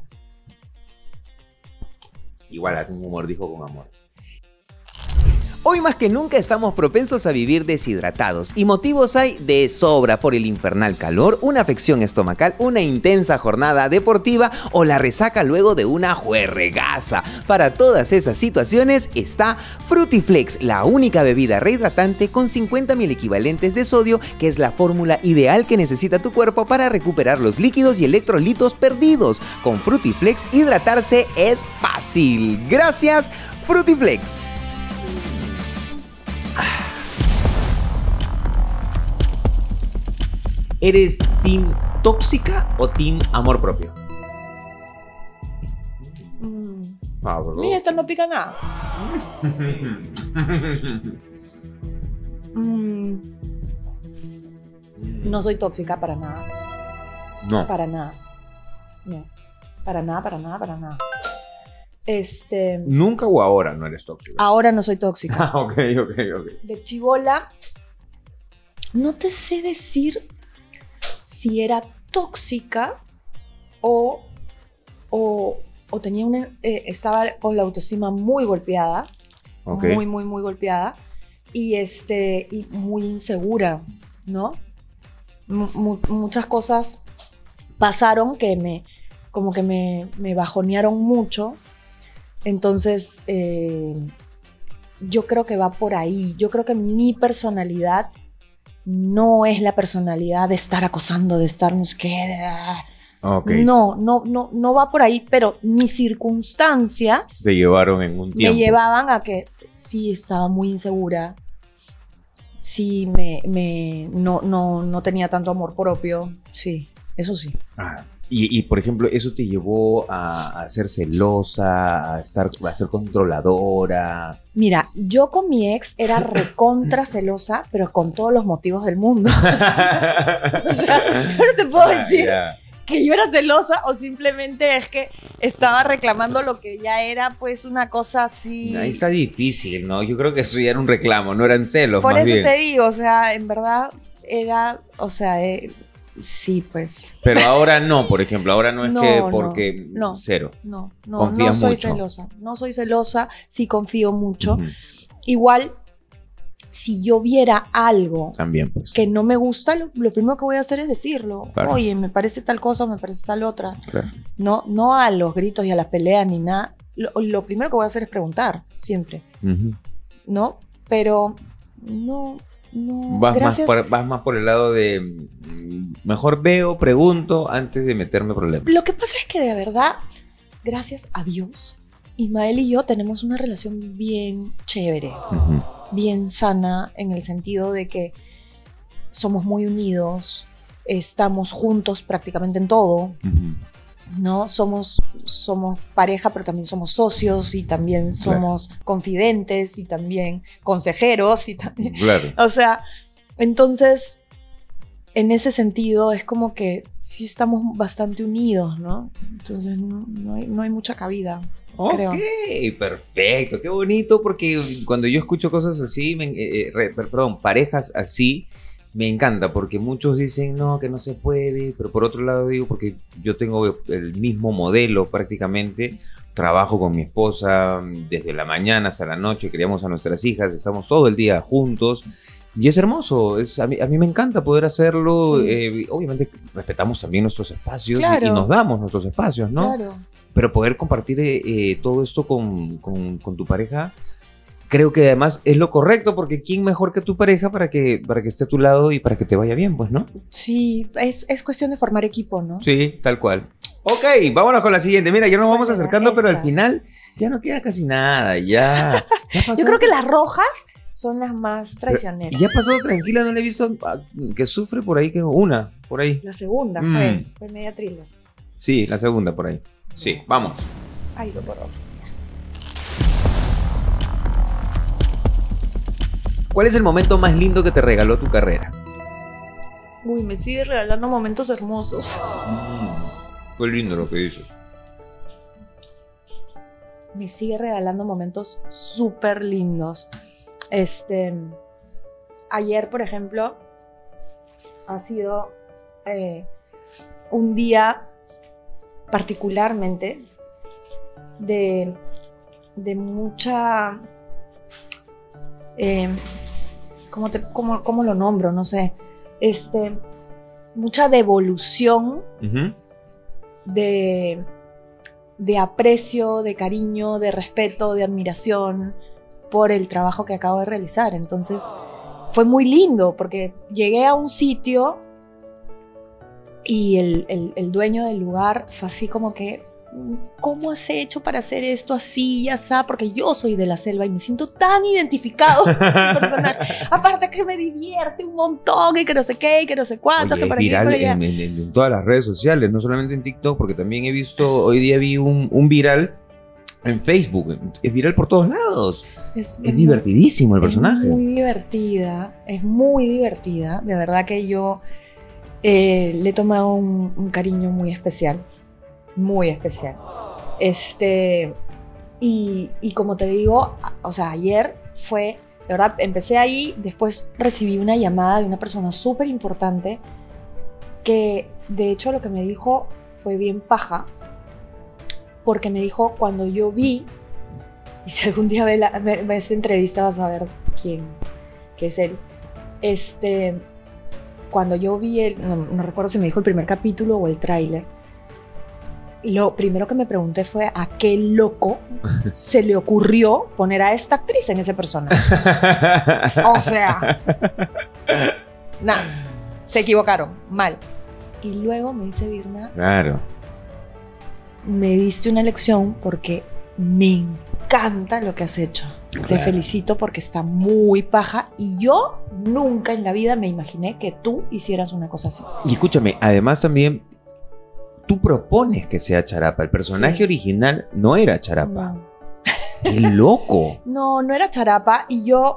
Igual, con humor, dijo con amor. Hoy más que nunca estamos propensos a vivir deshidratados y motivos hay de sobra por el infernal calor, una afección estomacal, una intensa jornada deportiva o la resaca luego de una juerregaza. Para todas esas situaciones está Frutiflex, la única bebida rehidratante con 50.000 equivalentes de sodio, que es la fórmula ideal que necesita tu cuerpo para recuperar los líquidos y electrolitos perdidos. Con Frutiflex hidratarse es fácil. Gracias, Frutiflex. ¿Eres team tóxica o team amor propio? Mira, esta no pica nada. No soy tóxica para nada. No. Para nada. No. Para nada, para nada, para nada. ¿Nunca o ahora no eres tóxica? Ahora no soy tóxica. Ah, ok. De chibola, no te sé decir si era tóxica o tenía estaba con la autoestima muy golpeada, Ok. muy golpeada y muy insegura, ¿no? Muchas cosas pasaron que me bajonearon mucho. Entonces, yo creo que va por ahí. Yo creo que mi personalidad no es la personalidad de estar acosando, de estar no sé qué. Okay. No va por ahí, pero mis circunstancias Se llevaron en un tiempo. me llevaban a que sí estaba muy insegura, sí no tenía tanto amor propio, sí, eso sí. Y, por ejemplo, ¿eso te llevó a ser celosa, a ser controladora? Mira, yo con mi ex era recontra celosa, pero con todos los motivos del mundo. O sea, no te puedo decir que yo era celosa o simplemente es que estaba reclamando lo que ya era pues una cosa así. Ahí está difícil, ¿no? Yo creo que eso ya era un reclamo, no eran celos, por más eso bien. te digo, o sea, en verdad era, o sea, sí, pues. Pero ahora no, por ejemplo, ahora no es porque no, cero. No Confías soy mucho. celosa. No soy celosa, sí confío mucho. Uh-huh. Igual, si yo viera algo También, pues. que no me gusta, lo primero que voy a hacer es decirlo. Claro. Oye, me parece tal cosa, me parece tal otra. Claro. No a los gritos y a las peleas ni nada. Lo primero que voy a hacer es preguntar, siempre. Uh-huh. ¿No? Pero no, Vas gracias. más por el lado de mejor veo, pregunto antes de meterme problemas. Lo que pasa es que de verdad, gracias a Dios, Ismael y yo tenemos una relación bien chévere, Uh-huh. bien sana, en el sentido de que somos muy unidos, estamos juntos prácticamente en todo, Uh-huh. ¿no? Somos pareja, pero también somos socios y también somos confidentes y también consejeros y también... Claro. O sea, entonces, en ese sentido es como que sí estamos bastante unidos, ¿no? Entonces no hay mucha cabida, creo. Ok, perfecto, qué bonito, porque cuando yo escucho cosas así, parejas así, me encanta, porque muchos dicen no, que no se puede, pero por otro lado digo, porque yo tengo el mismo modelo prácticamente, trabajo con mi esposa desde la mañana hasta la noche, criamos a nuestras hijas, estamos todo el día juntos. Y es hermoso, a mí me encanta poder hacerlo, Sí. Obviamente respetamos también nuestros espacios Claro. y nos damos nuestros espacios, ¿no? Claro. Pero poder compartir todo esto con tu pareja, creo que además es lo correcto, porque ¿quién mejor que tu pareja para que esté a tu lado y para que te vaya bien, pues, ¿no? Sí, es cuestión de formar equipo, ¿no? Sí, tal cual. Ok, vámonos con la siguiente. Mira, ya nos vamos Bueno, acercando, pero al esta. final ya no queda casi nada, ya. Yo creo que las rojas son las más traicioneras. Y ya ha pasado tranquila, no le he visto que sufre por ahí, que una, por ahí. La segunda fue media thriller. Sí, la segunda por ahí. Sí, vamos. Ay, socorro. ¿Cuál es el momento más lindo que te regaló tu carrera? Uy, me sigue regalando momentos hermosos. Qué lindo lo que dices. Me sigue regalando momentos súper lindos. Ayer, por ejemplo, ha sido un día particularmente de mucha... ¿cómo lo nombro? No sé. Mucha devolución Uh-huh. de aprecio, de cariño, de respeto, de admiración por el trabajo que acabo de realizar. Entonces fue muy lindo porque llegué a un sitio y el dueño del lugar fue así como que ¿cómo has hecho para hacer esto así y así? Porque yo soy de la selva y me siento tan identificado con el personaje. Aparte que me divierte un montón y que no sé qué, y que no sé cuánto, Oye, que para es aquí y viral para allá. en todas las redes sociales, no solamente en TikTok, porque también he visto, hoy día vi un viral en Facebook. Es viral por todos lados. Es divertidísimo el personaje. Es muy divertida. De verdad que yo le he tomado un cariño muy especial. Muy especial. Y como te digo, o sea, ayer fue, de verdad, empecé ahí, después recibí una llamada de una persona súper importante que, de hecho, lo que me dijo fue bien paja, porque me dijo, cuando yo vi, y si algún día ve esta entrevista vas a ver qué es él, cuando yo vi no recuerdo si me dijo el primer capítulo o el tráiler, lo primero que me pregunté fue a qué loco se le ocurrió poner a esta actriz en ese personaje. O sea, nada, se equivocaron, mal. Y luego me dice Virna, claro, me diste una lección porque me encanta lo que has hecho. Claro. Te felicito porque está muy paja y yo nunca en la vida me imaginé que tú hicieras una cosa así. Y escúchame, además también tú propones que sea Charapa. El personaje original no era Charapa. No. ¡Qué loco! No era Charapa y yo,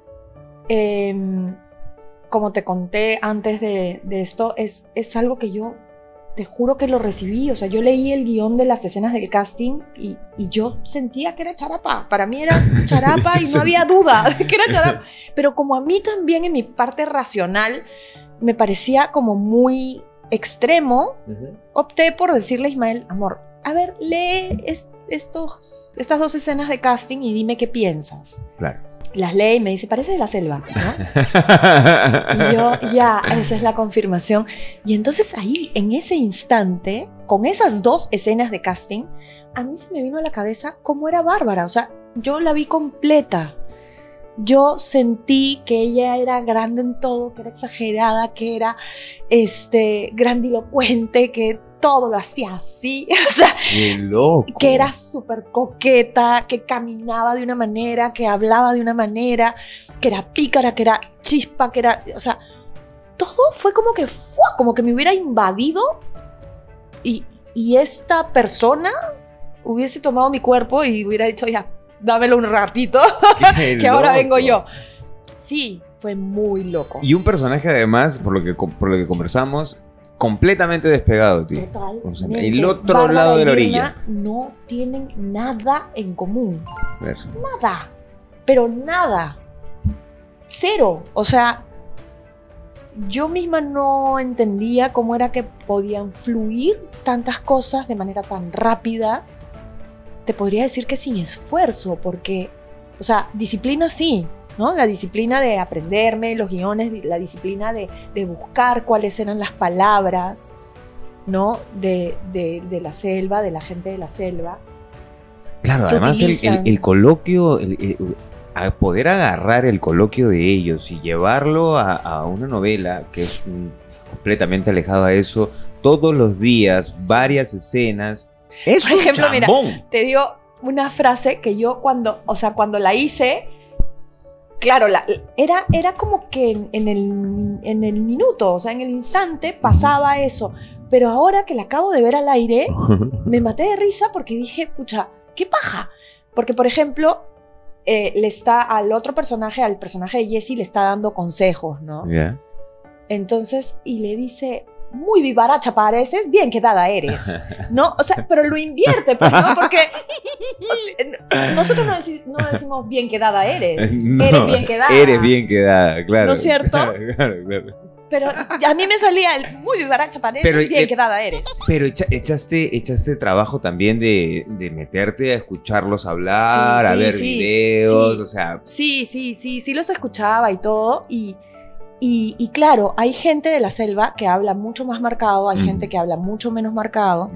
como te conté antes de esto, es algo que yo te juro que lo recibí. O sea, yo leí el guión de las escenas del casting y yo sentía que era Charapa. Para mí era Charapa y no había duda de que era Charapa. Pero como a mí también en mi parte racional me parecía como muy extremo, opté por decirle a Ismael, amor, a ver, lee estas dos escenas de casting y dime qué piensas. Claro. Las lee y me dice, parece de la selva, ¿no? Y yo, ya, esa es la confirmación. Y entonces ahí, en ese instante, con esas dos escenas de casting, a mí se me vino a la cabeza cómo era Bárbara. O sea, yo la vi completa. Yo sentí que ella era grande en todo, que era exagerada, que era grandilocuente, que todo lo hacía así, o sea, ¡qué loco! Que era súper coqueta, que caminaba de una manera, que hablaba de una manera, que era pícara, que era chispa, que era, o sea, todo fue como que me hubiera invadido y esta persona hubiese tomado mi cuerpo y hubiera dicho, ya, dámelo un ratito, que ahora vengo yo. Sí, fue muy loco. Y un personaje además, por lo que conversamos, completamente despegado, tío. Total. O sea, el otro lado de la orilla. No tienen nada en común. Eso. Nada. Pero nada. Cero. O sea, yo misma no entendía cómo era que podían fluir tantas cosas de manera tan rápida. Te podría decir que sin esfuerzo, porque, o sea, disciplina sí, ¿no? La disciplina de aprenderme los guiones, la disciplina de buscar cuáles eran las palabras, ¿no? De la selva, de la gente de la selva. Claro, además el coloquio, a poder agarrar el coloquio de ellos y llevarlo a una novela que es completamente alejado a eso, todos los días, varias escenas. Es por ejemplo, un chambón. mira, te digo una frase que yo cuando la hice, claro, era como que en el minuto, o sea, en el instante pasaba eso, pero ahora que la acabo de ver al aire, me maté de risa porque dije, pucha, qué paja, porque por ejemplo, le está al otro personaje, al personaje de Jessie, le está dando consejos, ¿no? Yeah. Entonces, y le dice, muy vivaracha pareces, bien quedada eres, ¿no? O sea, pero lo invierte, pues, ¿no? Porque nosotros no decimos bien quedada eres, no, eres bien quedada. Eres bien quedada, claro. ¿No es cierto? Claro. Pero a mí me salía el muy vivaracha pareces, bien quedada eres. Pero echaste trabajo también de meterte a escucharlos hablar, a ver videos, sí. O sea... Sí los escuchaba y todo, y claro, hay gente de la selva que habla mucho más marcado, hay gente que habla mucho menos marcado,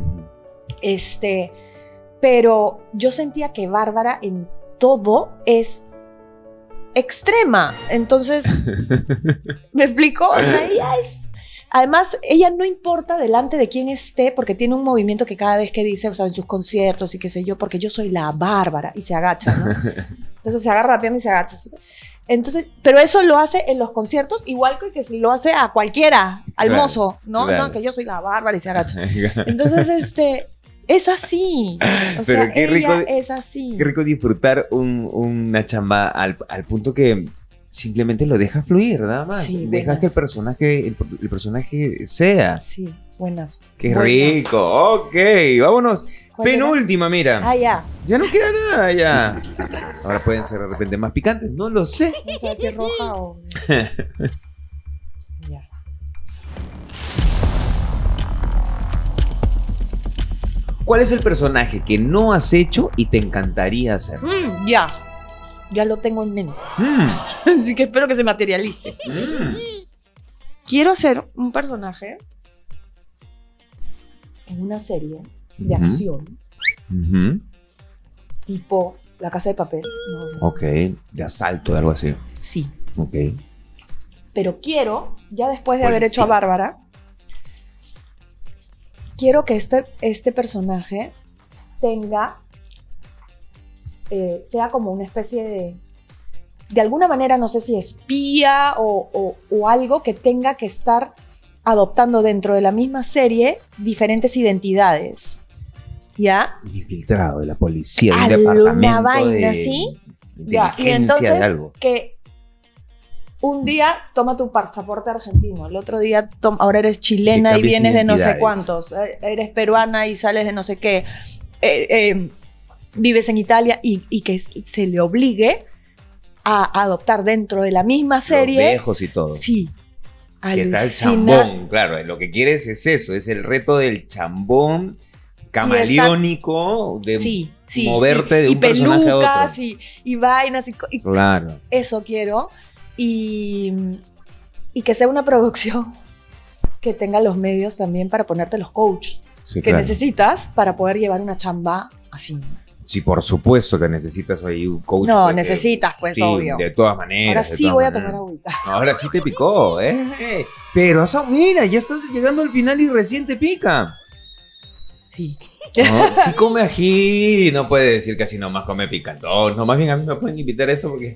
pero yo sentía que Bárbara en todo es extrema, entonces, ¿me explico? O sea, ella es Además, ella no importa delante de quién esté, porque tiene un movimiento que cada vez que dice, o sea, en sus conciertos y qué sé yo, porque yo soy la Bárbara, y se agacha, ¿no? Entonces se agarra la pierna y se agacha. ¿Sí? Entonces, pero eso lo hace en los conciertos, igual que si lo hace a cualquiera, al Claro, mozo, ¿no? claro. No, que yo soy la Bárbara y se agacha. Entonces, es así. O sea, Pero qué ella rico- es así. Qué rico disfrutar una chamba al punto que simplemente lo dejas fluir, nada más. Sí, Dejas que el personaje sea. Sí, buenas. Qué buenas. rico. Ok, vámonos. ¿Cuál era? Penúltima, mira. Ah, ya. Ya no queda nada, ya. Ahora pueden ser de repente más picantes. No lo sé. Vamos a ver si es roja o... Ya. ¿Cuál es el personaje que no has hecho y te encantaría hacer? Ya. Ya lo tengo en mente. Así que espero que se materialice. Quiero ser un personaje en una serie de Ujú. acción, Ujú. tipo La Casa de Papel. No sé si- Ok, de asalto, algo así. Sí. Ok. Pero quiero, ya después de haber hecho a Policía. Bárbara, quiero que este personaje tenga, sea como una especie de alguna manera, no sé si espía o algo que tenga que estar adoptando dentro de la misma serie diferentes identidades. ¿Ya? Un infiltrado de la policía, de un Alguna departamento vaina de así. inteligencia Ya, y entonces de algo. que un día toma tu pasaporte argentino, el otro día ahora eres chilena Que y cambies vienes de no sé identidades. cuántos, eres peruana y sales de no sé qué, vives en Italia y que se le obligue a adoptar dentro de la misma Los serie. viejos y todo. Sí. ¿Qué tal Alucina. chambón? Claro, lo que quieres es eso, es el reto del chambón camaleónico de Sí, sí, moverte sí. de y un personaje a pelucas otro. y vainas y Claro. eso quiero y que sea una producción que tenga los medios también para ponerte los coach Sí, que claro. necesitas para poder llevar una chamba así. Sí, por supuesto que necesitas ahí un coach. No, porque- necesitas, pues, sí, obvio. De todas maneras. Ahora de sí todas voy a maneras. tomar agüita. Ahora sí te picó, ¿eh? Pero, mira, ya estás llegando al final y recién te pica. Sí. No, si come ají, no puede decir que así nomás come picantón. No, más bien a mí me pueden invitar a eso porque...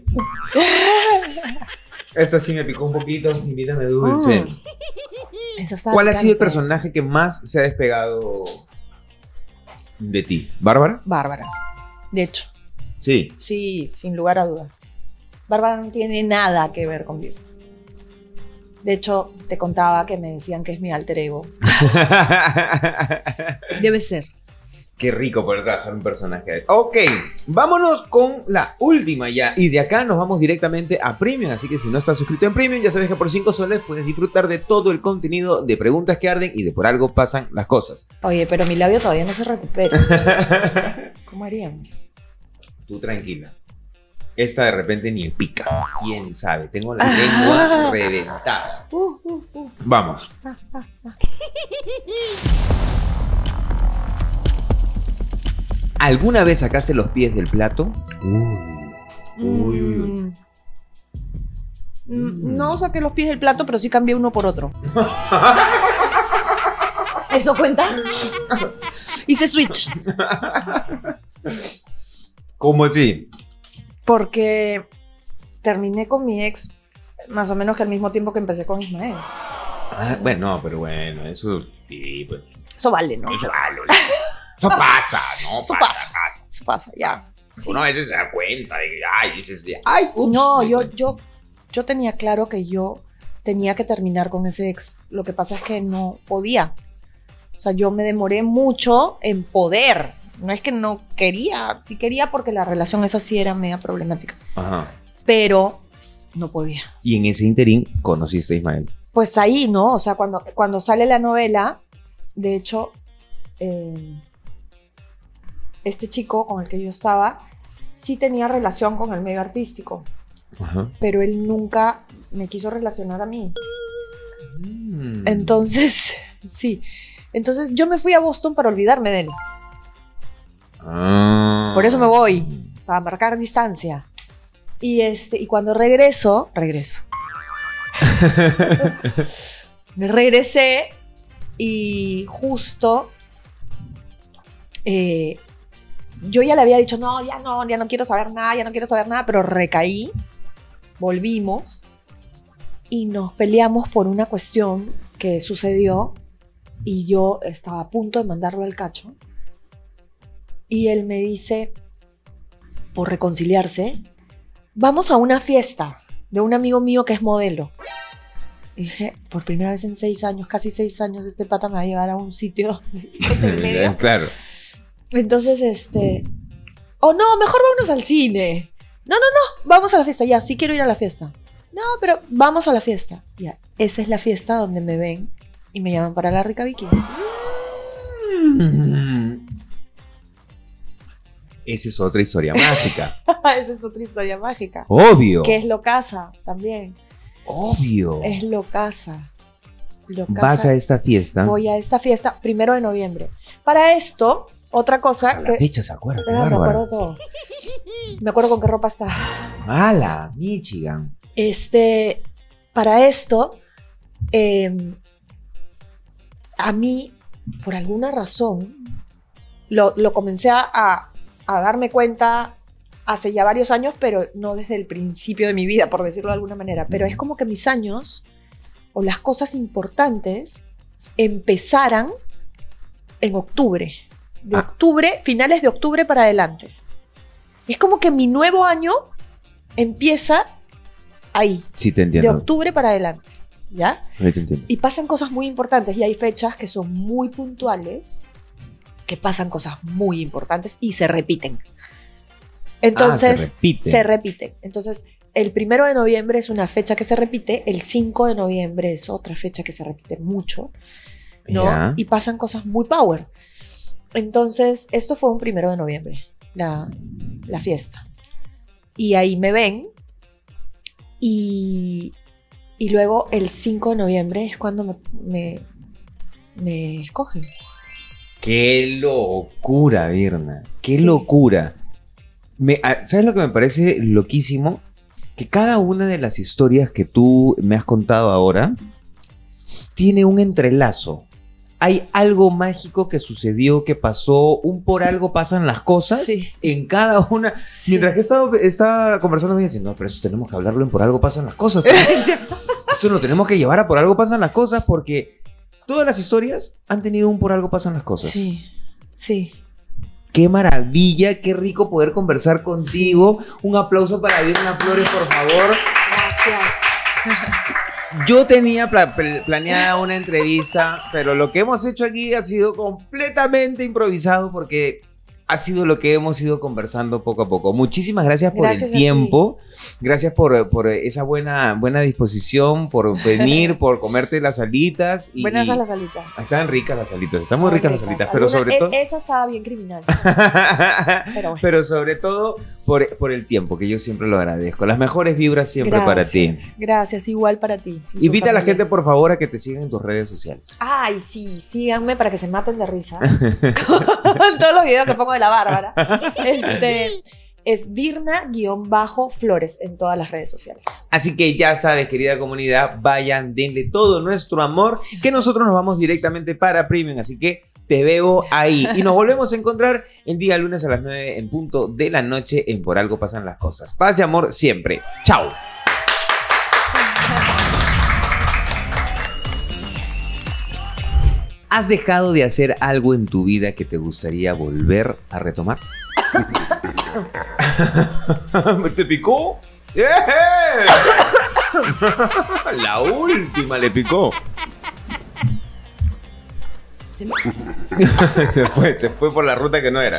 Esta sí me picó un poquito, invítame dulce. Esa está ¿Cuál ha sido el picante. personaje que más se ha despegado de ti? ¿Bárbara? Bárbara. De hecho, Sí. sí, sin lugar a dudas. Bárbara no tiene nada que ver conmigo. De hecho, te contaba que me decían que es mi alter ego. Debe ser. Qué rico poder trabajar un personaje. Ok, vámonos con la última ya. Y de acá nos vamos directamente a Premium. Así que si no estás suscrito en Premium, ya sabes que por 5 soles puedes disfrutar de todo el contenido de Preguntas que Arden y de Por Algo Pasan las Cosas. Oye, pero mi labio todavía no se recupera. ¿Cómo haríamos? Tú tranquila. Esta de repente ni pica. ¿Quién sabe? Tengo la lengua reventada. Vamos. ¿Alguna vez sacaste los pies del plato? Uy, uy, uy. No saqué los pies del plato, pero sí cambié uno por otro. ¿Eso cuenta? Hice switch. ¿Cómo así? Porque terminé con mi ex más o menos que al mismo tiempo que empecé con Ismael. Ah, bueno, pero bueno, eso sí, pues. Eso vale, ¿no? Eso vale. Eso pasa, ¿no? Eso pasa. Eso pasa, ya. Sí. Uno a veces se da cuenta de que, ay, dices, ay, ups. No, yo tenía claro que yo tenía que terminar con ese ex. Lo que pasa es que no podía. O sea, yo me demoré mucho en poder. No es que no quería, sí quería porque la relación esa sí era media problemática. Ajá. Pero no podía. Y en ese interín conociste a Ismael. Pues ahí, ¿no? O sea, cuando sale la novela, de hecho, este chico con el que yo estaba sí tenía relación con el medio artístico, Ajá. pero él nunca me quiso relacionar a mí. Mm. Entonces, sí. Entonces yo me fui a Boston para olvidarme de él, Ah. Por eso me voy. para marcar distancia. Y cuando regreso. Me regresé y justo yo ya le había dicho, no, ya no quiero saber nada, pero recaí, volvimos y nos peleamos por una cuestión que sucedió y yo estaba a punto de mandarlo al cacho y él me dice, por reconciliarse, vamos a una fiesta de un amigo mío que es modelo. Y dije, por primera vez en 6 años, casi 6 años, este pata me va a llevar a un sitio intermedio. Claro. Entonces, no, mejor vámonos al cine. No, vamos a la fiesta. Ya, sí quiero ir a la fiesta. No, pero vamos a la fiesta. Ya, esa es la fiesta donde me ven y me llaman para la rica Vicky. Esa es otra historia mágica. Esa es otra historia mágica. Obvio. Que es Locasa también. Obvio. Es Locasa. Vas a esta fiesta. Voy a esta fiesta 1 de noviembre. Para esto, otra cosa Hasta la fecha se acuerda. Me acuerdo todo. Me acuerdo con qué ropa está. ¡Hala! Michigan. Para esto, a mí, por alguna razón, lo comencé a darme cuenta hace ya varios años, pero no desde el principio de mi vida, por decirlo de alguna manera. Pero es como que mis años o las cosas importantes empezaran en octubre. De octubre, finales de octubre para adelante. Es como que mi nuevo año empieza ahí. Sí, te entiendo. De octubre para adelante. ¿Ya? Sí, te entiendo. Y pasan cosas muy importantes y hay fechas que son muy puntuales, que pasan cosas muy importantes y se repiten. Entonces, se repiten. Entonces, el 1 de noviembre es una fecha que se repite, el 5 de noviembre es otra fecha que se repite mucho, ¿no? Yeah. Y pasan cosas muy power. Entonces, esto fue un 1 de noviembre, la fiesta. Y ahí me ven y luego el 5 de noviembre es cuando me escogen. ¡Qué locura, Virna! ¡Qué Sí. locura! ¿Sabes lo que me parece loquísimo? Que cada una de las historias que tú me has contado ahora tiene un entrelazo. Hay algo mágico que sucedió, que pasó, por algo pasan las cosas Sí. en cada una. Sí. Mientras que estaba conversando, me diciendo, no, pero eso tenemos que hablarlo en por algo pasan las cosas. Eso lo tenemos que llevar a por algo pasan las cosas porque todas las historias han tenido un por algo pasan las cosas. Sí, sí. Qué maravilla, qué rico poder conversar contigo. Un aplauso para Virna Flores, por favor. Gracias. Yo tenía planeada una entrevista, pero lo que hemos hecho aquí ha sido completamente improvisado porque ha sido lo que hemos ido conversando poco a poco. Muchísimas gracias por Gracias el tiempo. Gracias por esa buena disposición, por venir, por comerte las alitas. Buenas a las alitas. Están ricas las alitas, están muy ricas las alitas, pero sobre todo... Esa estaba bien criminal. Pero bueno. Pero sobre todo por el tiempo, que yo siempre lo agradezco. Las mejores vibras siempre para ti. Gracias, igual para ti. y tu Invita a la familia. gente, por favor, a que te sigan en tus redes sociales. Ay, sí, síganme para que se maten de risa. Con todos los videos que pongo de la Bárbara. Es Virna_Flores en todas las redes sociales. Así que ya sabes, querida comunidad, vayan, denle todo nuestro amor, que nosotros nos vamos directamente para Premium. Así que te veo ahí. Y nos volvemos a encontrar el día lunes a las 9 en punto de la noche en Por Algo Pasan las Cosas. Paz y amor siempre. ¡Chao! ¿Has dejado de hacer algo en tu vida que te gustaría volver a retomar? ¿Te picó? ¡Eh! La última le picó. Se fue por la ruta que no era.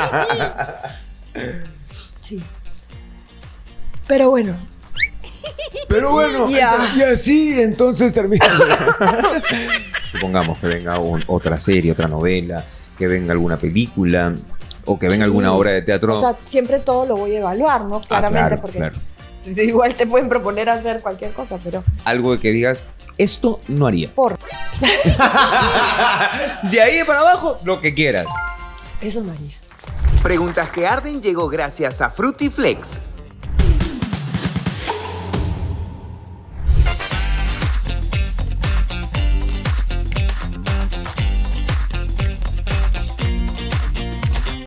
Sí. Pero bueno. Pero bueno, Ya. y así entonces termina. Supongamos que venga otra serie, otra novela, que venga alguna película o que venga alguna obra de teatro. O sea, siempre todo lo voy a evaluar, ¿no? Claramente, claro, porque claro. igual te pueden proponer hacer cualquier cosa, pero Algo de que digas, esto no haría. por De ahí para abajo, lo que quieras. eso no haría. Preguntas que arden llegó gracias a Fruity Flex.